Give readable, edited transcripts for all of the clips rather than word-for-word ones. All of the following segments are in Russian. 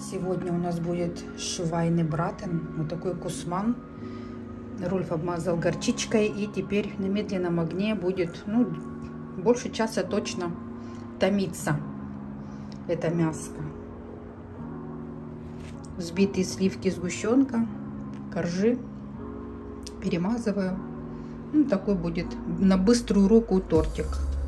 Сегодня у нас будет швайнебратен, вот такой кусман. Рольф обмазал горчичкой, и теперь на медленном огне будет, ну, больше часа точно томиться это мяско. Взбитые сливки, сгущенка, коржи перемазываю. Ну, такой будет на быструю руку тортик.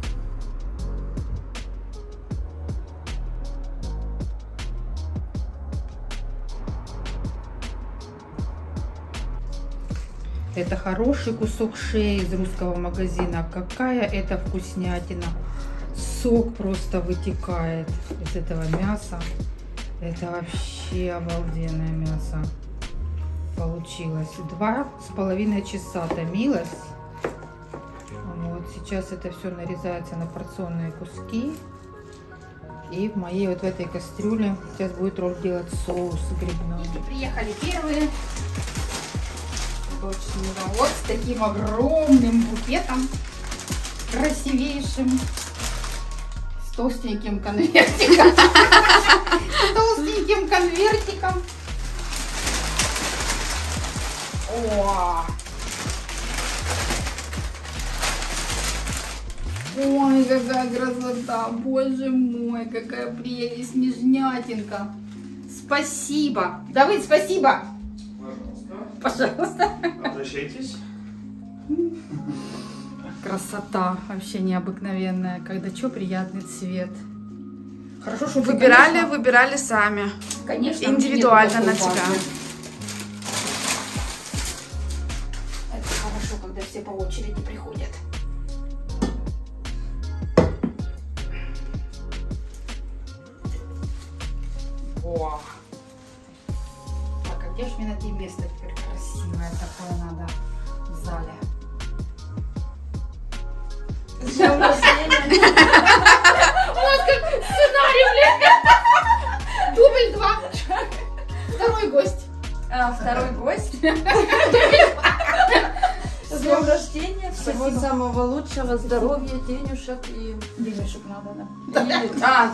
Это хороший кусок шеи из русского магазина. Какая это вкуснятина. Сок просто вытекает из этого мяса. Это вообще обалденное мясо получилось. 2,5 часа томилось. Вот сейчас это все нарезается на порционные куски. И в моей вот в этой кастрюле сейчас будет Рольф делать соус грибной. Приехали первые. Вот с таким огромным букетом, красивейшим, с толстеньким конвертиком. С толстеньким конвертиком. О! Ой, какая красота, боже мой, какая прелесть, нежнятинка. Спасибо. Давид, спасибо. Пожалуйста. Обращайтесь. Красота вообще необыкновенная. Когда что, приятный цвет. Хорошо, что выбирали сами. Конечно, индивидуально на тебя. Это хорошо, когда все по очереди приходят. О! Так, а где ж мне найти место теперь красивое такое надо в зале? С днем рождения. У нас как сценарий, блин. Дубль 2. Второй гость. Второй гость. С днем рождения. Всего самого лучшего. Здоровья, денежек и... Денежек надо, да?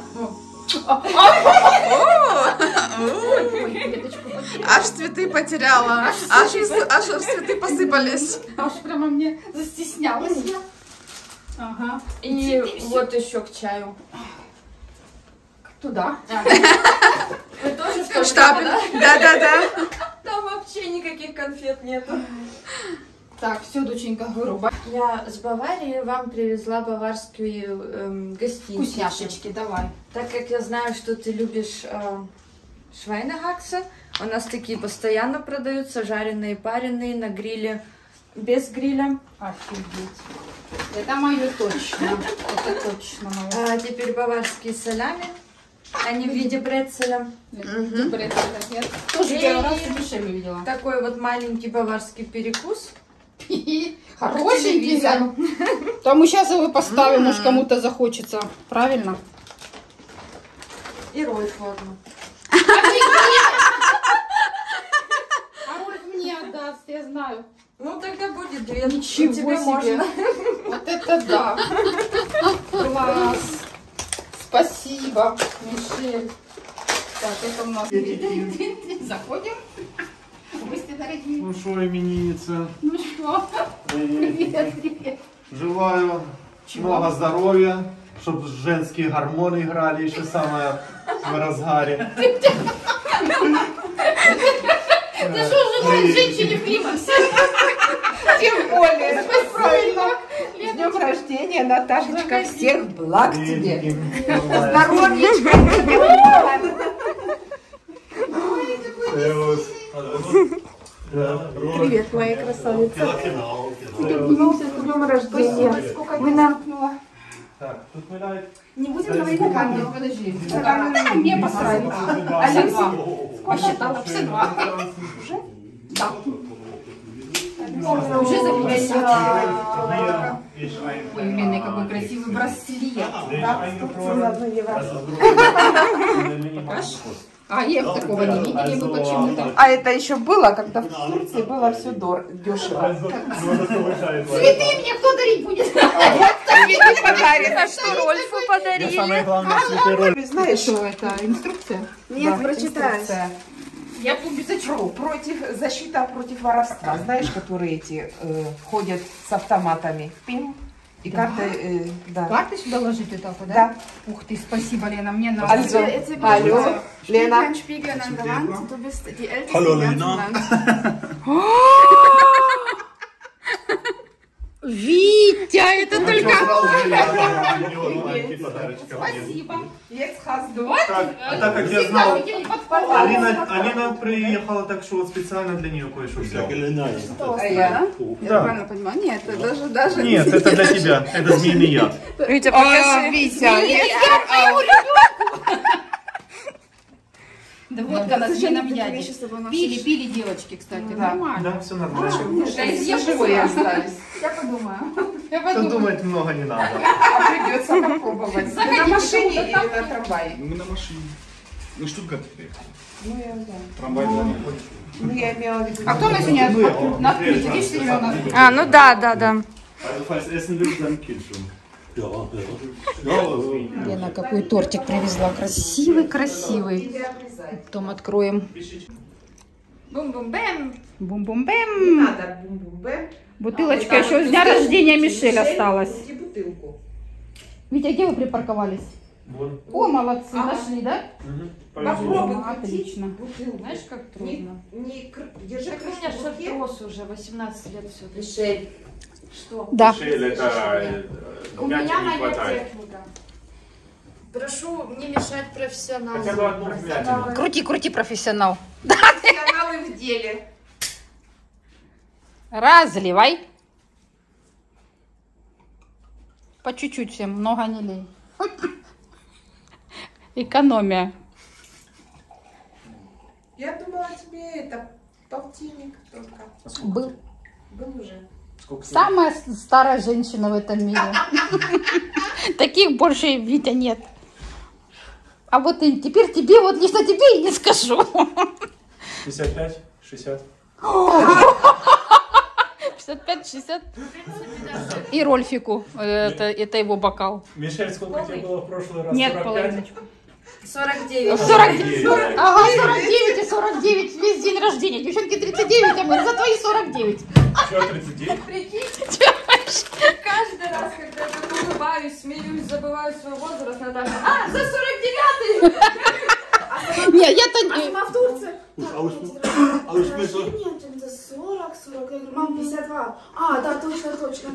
Аж цветы потеряла. Аж цветы посыпались. Аж прямо мне застеснялась я. Ага. И вот еще к чаю. Туда. Вы тоже в штабель. Да. Там вообще никаких конфет нету. Так, все, доченька, вырубай. Я с Баварии вам привезла баварские гостинцы. Вкусняшечки, давай. Так как я знаю, что ты любишь швайнехаксы, у нас такие постоянно продаются, жареные, пареные, на гриле, без гриля. Офигеть. Это мое точно. Это точно мое. А теперь баварские салями. Они в виде брецеля. Я тоже первый раз в душе видела. Такой вот маленький баварский перекус. Хорошенький. То мы сейчас его поставим, может кому-то захочется. Правильно? И Рольф форму. А Рольф мне отдаст, я знаю. Ну тогда будет две. Ничего тебе себе. можно. Вот это да. Класс. Спасибо, Мишель. Так, это у нас... Заходим. Гости дорогие. Ну что, именинница? Ну что? Привет, привет. Желаю много здоровья, чтобы женские гормоны играли еще самое в разгаре. Ты что, желаешь женщине в климаксе? Тем более. Правильно. С днем рождения, Наташечка. Всех благ тебе. Здоровьечка. Привет, моя красавица. С днем рождения. Мы нам... Так, тут валяет. Не будем говорить на камеру, подожди. На камеру мне поставить. Алексей, посчитала, все два. Уже? Да. Уже записала. Ой, Лена, какой красивый браслет. А я такого не видели мы почему-то. А это еще было, когда в Турции было все дешево. Цветы мне кто дарить будет? не подарит. А что Рольфу Я подарили? самое главное цветы роль. Знаешь, Что это? Инструкция? нет, Да, прочитай. инструкция. Я без очков. Защита против воровства. Знаешь, которые эти ходят с автоматами. Пим. И карты, да. Карты сюда ложите так вот, да? Да. Ух ты, спасибо, Лена, мне надо. Also, hallo, Lena. Ein Spiegel an der Wand. Du bist die älteste Hallo, im ganzen Lena. Land. Витя, это только... Спасибо. Jetzt hast du. Так как я знал, Алина приехала, так что вот специально для нее кое-что взял. А я? Я Да. правильно понимаю? Нет, это даже... Нет, это для тебя. Это змеиный яд. Витя, покажи. Витя, Да водка на змеином яде. Пили девочки, кстати, нормально. Да, все нормально. живые остались. Я подумаю. Кто думает, много не надо. А придется попробовать. Ты на машине или на трамвае? Мы на машине. Мы Штутгарт приехали. Ну, я да. Трамвай туда не ходит. Ну, я имела в виду. А кто у нас сегодня на открытии? Видишь, ребенок? А, ну да. Also falls Essen willst, dann Kindschung. Лена какой тортик привезла. Красивый. Потом откроем. Бум-бум-бэм. Бум-бум-бэм. Надо бум-бум-бэм. Бутылочка еще с дня рождения Мишель осталась. И бутылку. Витя, где вы припарковались? Вон. О, молодцы, нашли, да? Попробуй. Отлично. Бутылку. Знаешь, как трудно. Держи Так у меня крышку в руке. шартрос уже, 18 лет все. Мишель. Что? Да. У меня моя техника. Прошу не мешать профессионалу. Хотя бы одну вмятину. Крути, профессионал. Профессионалы в деле. Разливай. По чуть-чуть всем, много не лей. Экономия. Я думала, тебе это полтинник только. Был. Был уже. Самая старая женщина в этом мире. Таких больше, Витя, нет. А вот и теперь тебе, вот лично тебе и не скажу. 55, 60. 55-60. И Рольфику. Это его бокал. Мишель, сколько тебе было в прошлый раз? Нет, 45? половиночку. 49. 49. Ага, 49 и 49. Весь день рождения. Девчонки 39, а мы за твои 49. Чего 39? Каждый раз, когда я улыбаюсь, смеюсь, забываю свой возраст, Наташа. А, за 49-й! Не, я-то... А в Турции? А уж мы что? Нет, это 40. Я говорю, мам, 52. А, да, точно.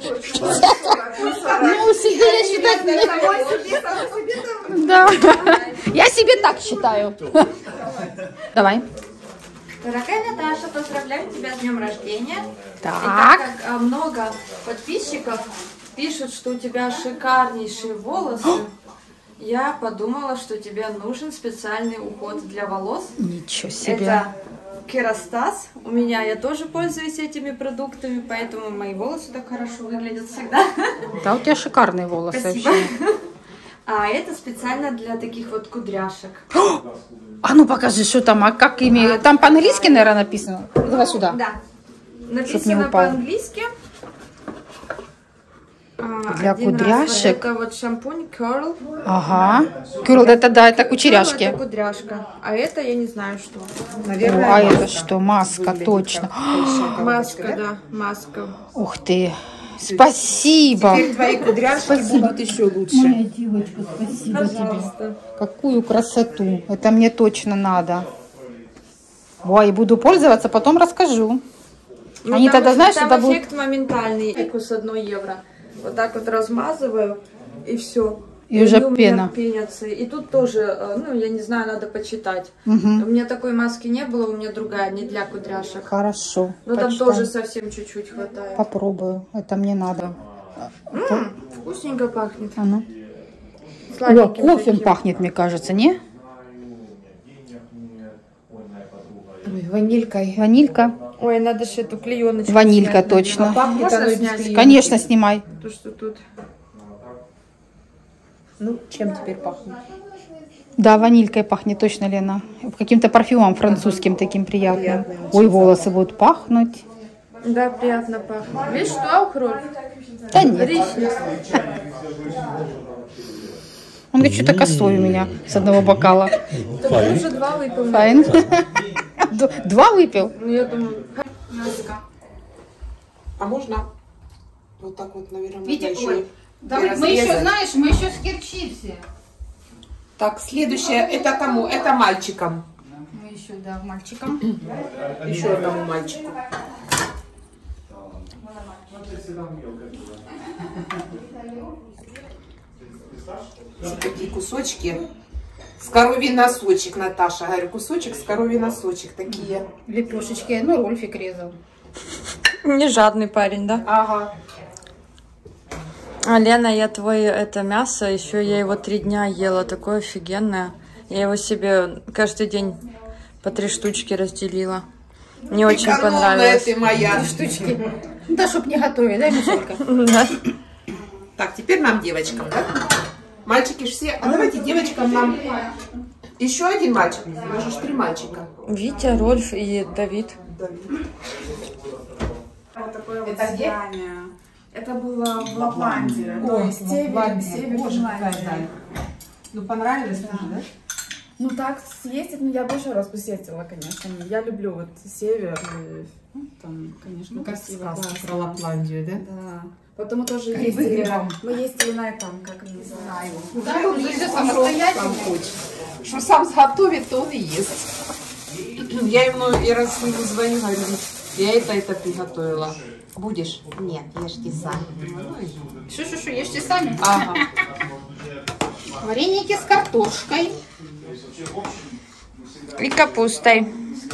Ну, себе я считать не... Да. Я себе так считаю. Давай. Дорогая Наташа, поздравляю тебя с днем рождения. Так. И так как много подписчиков пишут, что у тебя шикарнейшие волосы, я подумала, что тебе нужен специальный уход для волос. Ничего себе. Это Керастас. У меня я тоже пользуюсь этими продуктами, поэтому мои волосы так хорошо выглядят всегда. Да, у тебя шикарные волосы. Спасибо. Вообще. А это специально для таких вот кудряшек. А ну покажи, что там, а как ими... Там по-английски, наверное, написано. Давай сюда. Да. Чтоб не Написано упал. по-английски. Для Один раз. кудряшек. Это вот шампунь Curl. Ага. Кюрл, это да, это Curl кучеряшки. это кудряшка. А это я не знаю что. Наверное, А это маска что? Маска, выглядит точно. как Маска, да, маска. Ух ты. Спасибо. Теперь твои кудряшки будут еще лучше. Моя девочка, спасибо тебе. Какую красоту. Это мне точно надо. Ой, буду пользоваться, потом расскажу. Ну, Они там тогда, знаешь, там это будет... эффект моментальный. С 1 евро. Вот так вот размазываю, и все. И уже они у меня пена. пенятся. И тут тоже, ну, я не знаю, надо почитать. Угу. У меня такой маски не было, у меня другая, не для кудряшек. Хорошо. Но там почитаю. тоже совсем чуть-чуть хватает. Попробую. Это мне надо. Вкусненько пахнет. А ну. О, Сладеньким кофе таким. пахнет, мне кажется, не? Ванилькой. Ванилька. Ой, надо же эту клееночку Ванилька снять, наверное. точно. Пахнет Можно оно и без снять? клеенки. Конечно, снимай. То, что тут. Ну, чем теперь пахнет? Да, ванилькой пахнет точно, Лена. Каким-то парфюмом французским таким приятным. Приятным, Ой, очень волосы будут пахнуть. Да, приятно пахнет. Видишь, что Рольф? Да нет. Речь. Он говорит, что-то косой у меня с одного бокала. Ты уже 2 выпил. Файн. 2 выпил? Ну, я думаю... А можно вот так вот, наверное, Витя, еще ой, и да, мы еще, разрезать. знаешь, мы еще с Керчи все. Так, следующее, это кому? Это мальчикам. Мы еще, да, мальчикам. Еще одному мальчику. Вот такие кусочки. С коровий носочек, Наташа. Говорю, кусочек с коровий носочек. Такие. Лепешечки. Ну, Рольфик резал. Не жадный парень, да? Ага. А, Лена, я твое это мясо, еще я его 3 дня ела, такое офигенное. Я его себе каждый день по 3 штучки разделила. Мне очень понравилось. Ты моя. Штучки. Да, чтоб не готовить, да, Мишелька? Да. Так, теперь нам девочкам, да? Мальчики ж все. А давайте девочкам нам еще один мальчик. У нас же 3 мальчика. Витя, Рольф и Давид. Вот такое вот Это где? свидание. Это было в Лапландии. То есть север, Финляндии. Ну, понравилось тоже, да? Ну так съездить, ну я бы еще раз бы съездила, конечно. Я люблю вот север, и, там, конечно, красиво. классно. Про Лапландию, да? Да. Потом мы тоже Грибы ездили. грибам. Мы ездили на этом, как это называется. Да, он же все самостоятельно. Что сам сготовит, то он и ест. Я ему и раз ему звоню, говорю, я это приготовила. Будешь? Нет, ешьте сами. Шу-шу-шу, ешьте сами. Ага. Вареники с картошкой. И капустой.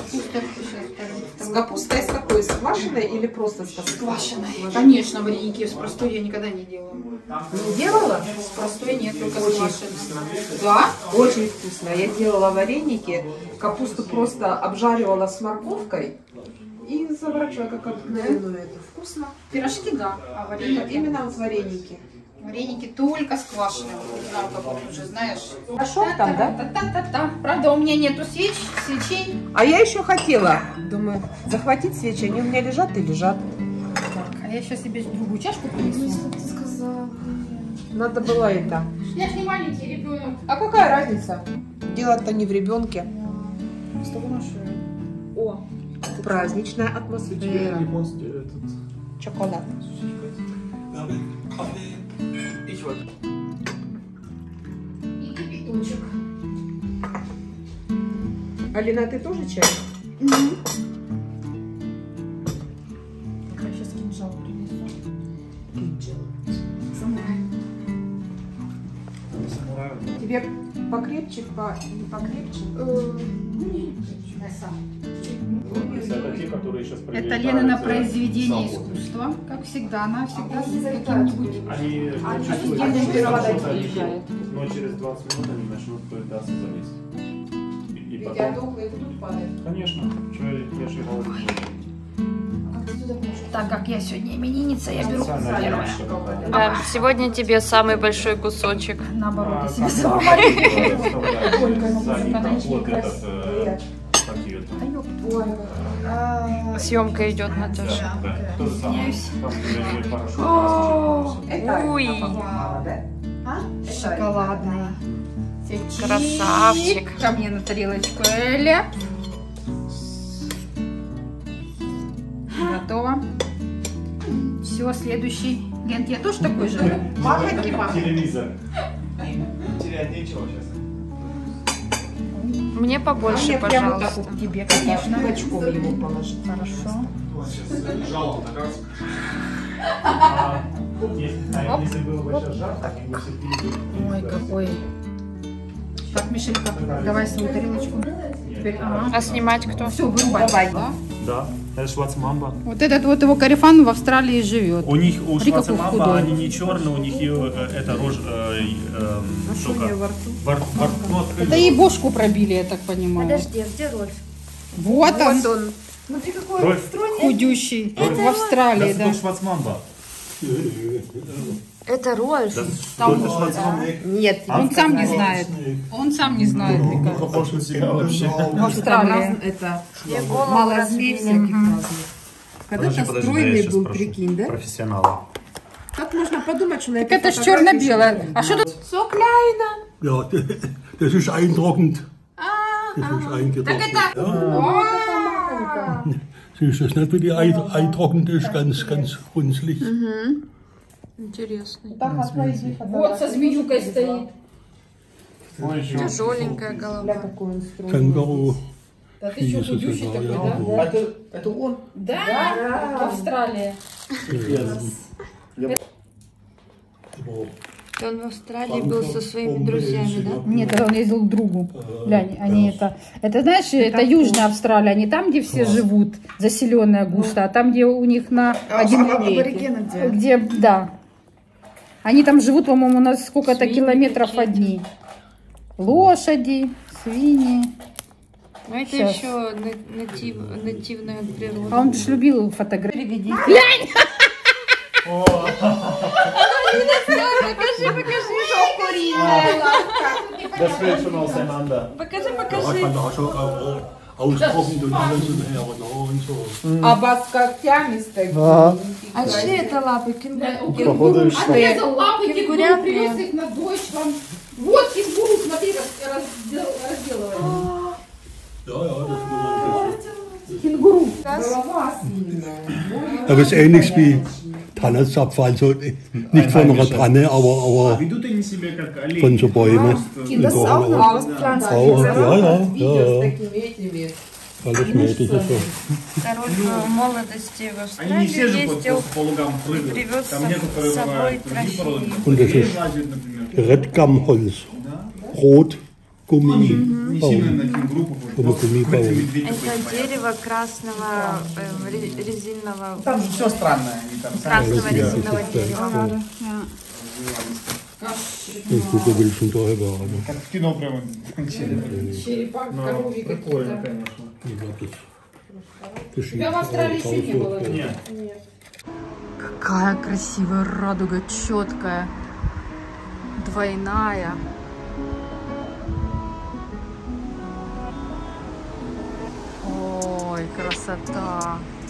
С капустой с какой? С квашеной или просто с квашеной? Конечно, вареники с простой я никогда не делала. Не делала? С простой нет, только с Очень квашеной. вкусно. Да? Очень вкусно. Я делала вареники, капусту просто обжаривала с морковкой и заворачивала как обыкновенную эту. Вкусно. Пирожки, да. А вареники? Именно вот вареники. Вареники только с квашеным. Не знаю, как он уже, знаешь. Хорошо там, да? Та-та-та-та. Правда, у меня нету свечей. А я еще хотела, думаю, захватить свечи. Они у меня лежат и лежат. Так, а я сейчас себе другую чашку принесу. Ты сказала. Надо было это. Я ж не маленький ребенок. А какая разница? Дело-то не в ребенке. С тобой наши. О, Праздничная атмосфера. Японский этот... Шоколад. Ich wollte. И кипяточек. Алина, ты тоже чай? я сейчас кинжал принесу. Самурай. Тебе покрепче, не покрепче? Это те, которые сейчас Это Ленина произведение искусства. Как всегда, она всегда с каким-нибудь... Они офигенным чувствуют, переводом что они приезжает. идут, но через 20 минут они начнут пытаться залезть. И Ведь потом... долго и тут падает. Конечно. Что я же его люблю. Так как я сегодня именинница, я беру Специально первое. раньше, когда- Да, сегодня тебе самый большой кусочек. Наоборот, я себе Сзади сама вот этот пакет. Съемка идет, Наташа. Да, то же самое. Там лежит порошок. Уй, шоколадный. красавчик. Ко мне на тарелочку, Эля. Готово. Все, следующий. Лен, я тоже такой же? Махонький, Телевизор. Терять нечего сейчас. Мне побольше, пожалуйста. Тебе, конечно. Бочком ему положить. Хорошо. Если было бы сейчас жарко, они бы все пили. Ой, какой. Так, Мишелька, давай свою тарелочку. Теперь, ага. А снимать кто? Все, вырубай. Давай. Да, это шварцмамба. Вот этот вот его корефан в Австралии живет. У них, у Смотри, какой шварцмамба, худой. они не черные, у них это рожь, только во рту открыли. Это и бошку пробили, я так понимаю. Подожди, где Рольф? Вот он, Смотри, какой Рольф, худющий. В Австралии, да. это шварцмамба. Это Рольф. Это шварцмамба. Нет, Он сам не знает. Он сам не знает, мне кажется. Похож на себя вообще. В Австралии. это Я голову мало змей разбила. всяких разных. Когда-то стройный был, прикинь, да? Профессионалы. Как можно подумать, что на Так это ж черно-белое. А что тут? So kleiner. Ja, das ist eintrocknend. Das ist eingetrocknet. Ja. Siehst du das nicht, wie die eintrocknet ist? Ganz runzlig. Интересный. Вот со змеюкой стоит. Тяжеленькая голова. Känguru. Да ты что, худющий такой, да? Это он? Да, Австралия. Он в Австралии был со своими друзьями, да? Нет, он ездил к другу. Глянь, они это знаешь, это Южная Австралия, не там, где все живут, заселенная густо, а там, где у них на Аборигены где? где, да. Они там живут, по-моему, на сколько-то километров одни. Лошади, свиньи. Ну это Сейчас. еще нативная природа. А он же любил фотографировать. Das fällt schon auseinander. Покажи, Ja, покажи. kann auch schon austrocknet und alles und her und so. А с когтями стоит. А чьи это лапы? Походу, что? Отрезал лапы, Кенгуря кенгуру, привез их на дочь вам. Вот кенгуру, смотри, как разделывает. Ja, ja, das muss Кенгуру. Aber es ist ähnlich wie Tannenzapfer, also nicht von einer Tanne, aber Ведут они себя как олени. von so Bäumen. Das ist auch eine Auspflanzung. Auch, ja, Видео с ja. такими этими. Alles Mögliche. So. Король в молодости в Они не все Австралии же ездил. по полугам прыгают. Привез Там некоторые с собой бывают другие породы. трофеи. Und das ist Лазят, например. Redgammholz. Rot, Gummi. Не сильно на кенгуру похож. но Гумми-Baum. медведь такой Это типа. дерево красного резинового, Там все странное. Они там красного резинового дерева. Ich gucke, will schon daher haben. Как в кино прямо. Черепах, коровьи Прикольно, какие-то. конечно. Ich glaube, das Тебя в Австралии еще не было. да? Нет. Какая красивая радуга, четкая, двойная. Ой, красота.